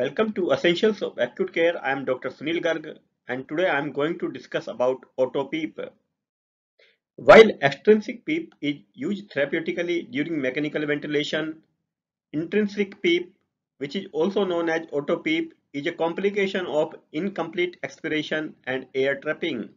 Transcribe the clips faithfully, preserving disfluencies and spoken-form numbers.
Welcome to Essentials of Acute Care. I am Doctor Sunil Garg and today I am going to discuss about auto PEEP. While extrinsic PEEP is used therapeutically during mechanical ventilation, intrinsic PEEP, which is also known as auto PEEP, is a complication of incomplete expiration and air trapping.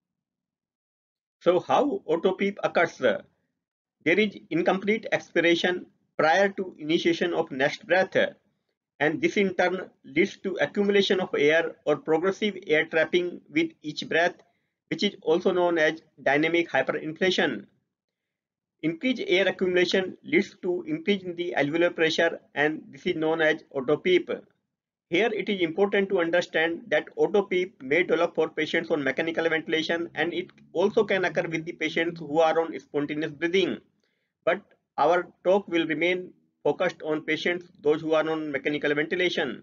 So how auto PEEP occurs? There is incomplete expiration prior to initiation of next breath, and this in turn leads to accumulation of air or progressive air trapping with each breath, which is also known as dynamic hyperinflation. Increased air accumulation leads to increase in the alveolar pressure, and this is known as auto PEEP. Here it is important to understand that auto PEEP may develop for patients on mechanical ventilation, and it also can occur with the patients who are on spontaneous breathing. But our talk will remain focused on patients, those who are on mechanical ventilation.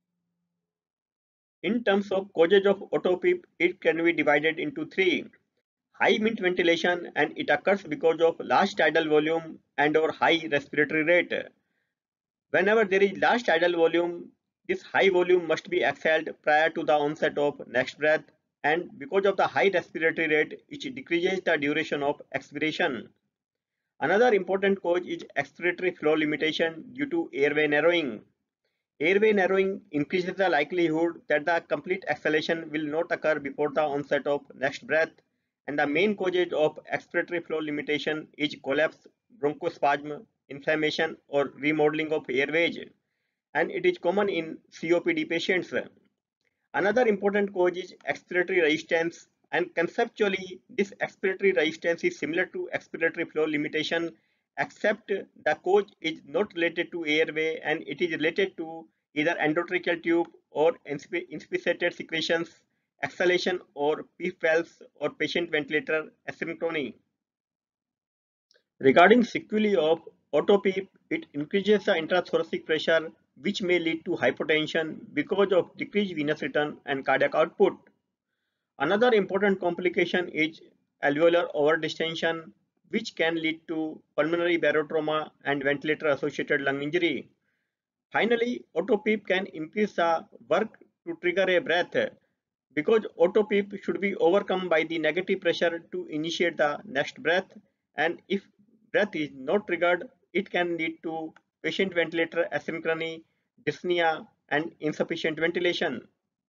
In terms of causes of auto PEEP, it can be divided into three. High mint ventilation, and it occurs because of large tidal volume and or high respiratory rate. Whenever there is large tidal volume, this high volume must be exhaled prior to the onset of next breath, and because of the high respiratory rate, it decreases the duration of expiration. Another important cause is expiratory flow limitation due to airway narrowing. Airway narrowing increases the likelihood that the complete exhalation will not occur before the onset of next breath, and the main causes of expiratory flow limitation is collapse, bronchospasm, inflammation, or remodeling of airways, and it is common in C O P D patients. Another important cause is expiratory resistance, and conceptually, this expiratory resistance is similar to expiratory flow limitation, except the cause is not related to airway and it is related to either endotracheal tube or inspissated secretions, exhalation, or PEEP valves or patient ventilator asynchrony. Regarding sequelae of auto PEEP, it increases the intrathoracic pressure, which may lead to hypotension because of decreased venous return and cardiac output. Another important complication is alveolar overdistension, which can lead to pulmonary barotrauma and ventilator-associated lung injury. Finally, auto PEEP can increase the work to trigger a breath, because auto PEEP should be overcome by the negative pressure to initiate the next breath, and if breath is not triggered, it can lead to patient ventilator asynchrony, dyspnea, and insufficient ventilation.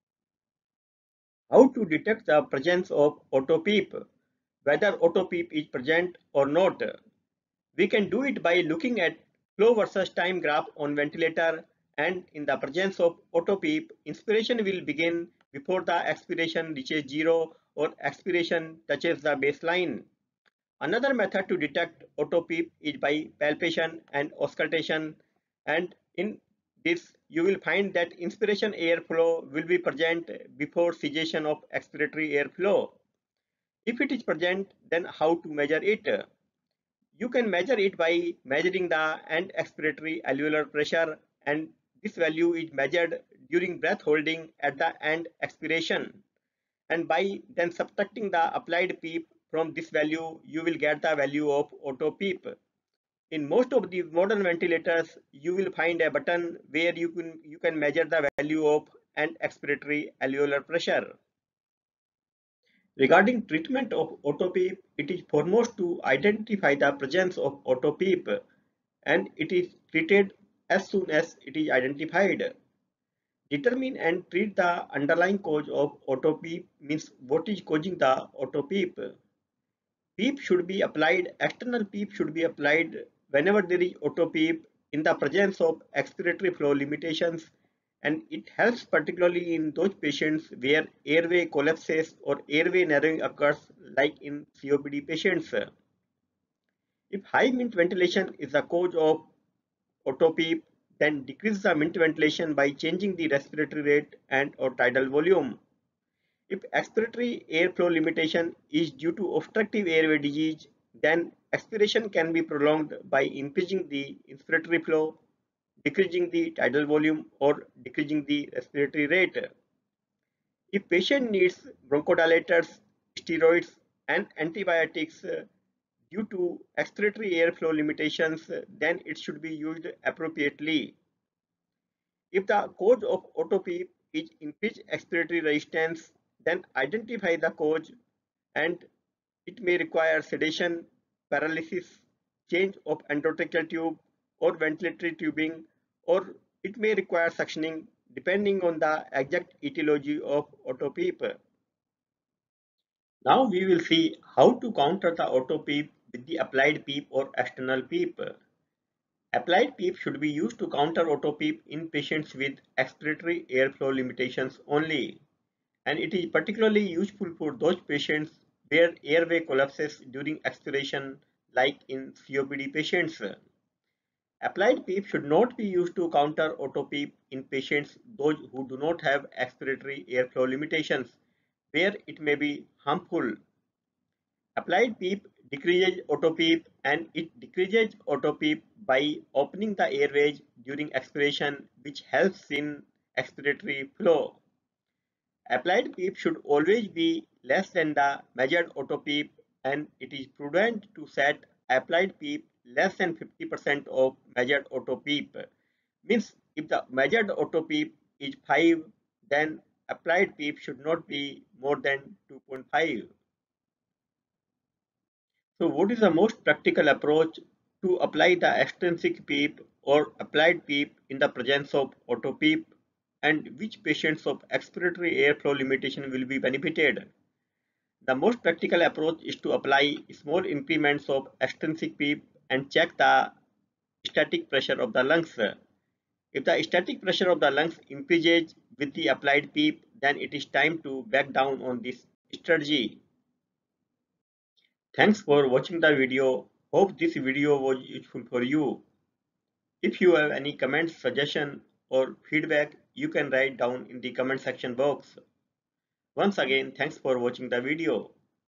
How to detect the presence of auto PEEP? Whether auto PEEP is present or not. We can do it by looking at flow versus time graph on ventilator, and in the presence of auto PEEP, inspiration will begin before the expiration reaches zero or expiration touches the baseline. Another method to detect auto PEEP is by palpation and auscultation, and in this you will find that inspiration airflow will be present before cessation of expiratory airflow. If it is present, then how to measure it? You can measure it by measuring the end expiratory alveolar pressure, and this value is measured during breath holding at the end expiration, and by then subtracting the applied PEEP from this value, you will get the value of auto PEEP. In most of the modern ventilators, you will find a button where you can you can measure the value of end expiratory alveolar pressure. Regarding treatment of auto PEEP, it is foremost to identify the presence of auto PEEP, and it is treated as soon as it is identified. Determine and treat the underlying cause of auto PEEP means what is causing the auto PEEP. PEEP should be applied, external PEEP should be applied whenever there is auto PEEP in the presence of expiratory flow limitations, and it helps particularly in those patients where airway collapses or airway narrowing occurs, like in C O P D patients. If high mint ventilation is the cause of auto PEEP, then decrease the mint ventilation by changing the respiratory rate and or tidal volume. If expiratory airflow limitation is due to obstructive airway disease, then expiration can be prolonged by increasing the inspiratory flow, decreasing the tidal volume, or decreasing the respiratory rate. If patient needs bronchodilators, steroids, and antibiotics uh, due to expiratory airflow limitations, uh, then it should be used appropriately. If the cause of auto PEEP is increased expiratory resistance, then identify the cause, and it may require sedation, paralysis, change of endotracheal tube or ventilatory tubing, or it may require suctioning depending on the exact etiology of auto PEEP. Now we will see how to counter the auto PEEP with the applied PEEP or external PEEP. Applied PEEP should be used to counter auto PEEP in patients with expiratory airflow limitations only, and it is particularly useful for those patients where airway collapses during expiration, like in C O P D patients. Applied PEEP should not be used to counter auto PEEP in patients those who do not have expiratory airflow limitations, where it may be harmful. Applied PEEP decreases auto PEEP, and it decreases auto PEEP by opening the airways during expiration, which helps in expiratory flow. Applied PEEP should always be less than the measured auto PEEP, and it is prudent to set applied PEEP less than fifty percent of measured auto PEEP. Means if the measured auto PEEP is five, then applied PEEP should not be more than two point five. So what is the most practical approach to apply the extrinsic PEEP or applied PEEP in the presence of auto PEEP, and which patients of expiratory airflow limitation will be benefited? The most practical approach is to apply small increments of extrinsic PEEP and check the static pressure of the lungs. If the static pressure of the lungs increases with the applied PEEP, then it is time to back down on this strategy. Thanks for watching the video. Hope this video was useful for you. If you have any comments, suggestion or feedback, you can write down in the comment section box. Once again, thanks for watching the video.